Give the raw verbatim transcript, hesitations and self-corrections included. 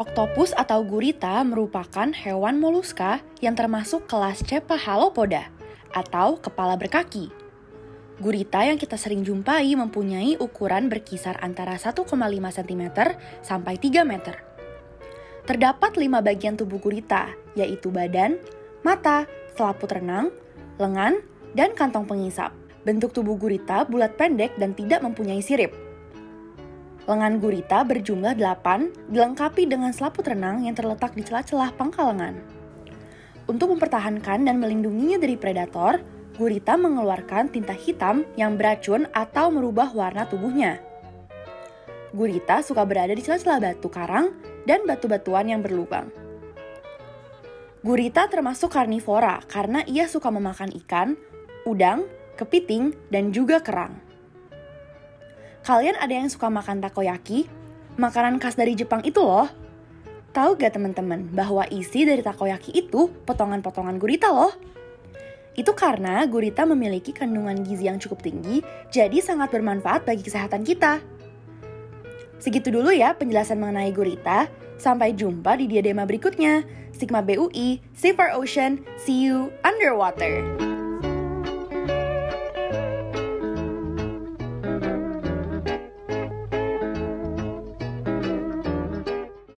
Oktopus atau gurita merupakan hewan moluska yang termasuk kelas Cephalopoda atau kepala berkaki. Gurita yang kita sering jumpai mempunyai ukuran berkisar antara satu koma lima sentimeter sampai tiga meter. Terdapat lima bagian tubuh gurita, yaitu badan, mata, selaput renang, lengan, dan kantong pengisap. Bentuk tubuh gurita bulat pendek dan tidak mempunyai sirip. Lengan gurita berjumlah delapan, dilengkapi dengan selaput renang yang terletak di celah-celah pangkal lengan. Untuk mempertahankan dan melindunginya dari predator, gurita mengeluarkan tinta hitam yang beracun atau merubah warna tubuhnya. Gurita suka berada di celah-celah batu karang dan batu-batuan yang berlubang. Gurita termasuk karnivora karena ia suka memakan ikan, udang, kepiting, dan juga kerang. Kalian ada yang suka makan takoyaki? Makanan khas dari Jepang itu loh. Tahu gak teman-teman bahwa isi dari takoyaki itu potongan-potongan gurita loh? Itu karena gurita memiliki kandungan gizi yang cukup tinggi, jadi sangat bermanfaat bagi kesehatan kita. Segitu dulu ya penjelasan mengenai gurita. Sampai jumpa di diadema berikutnya. Sigma B U I, Save Our Ocean, see you underwater.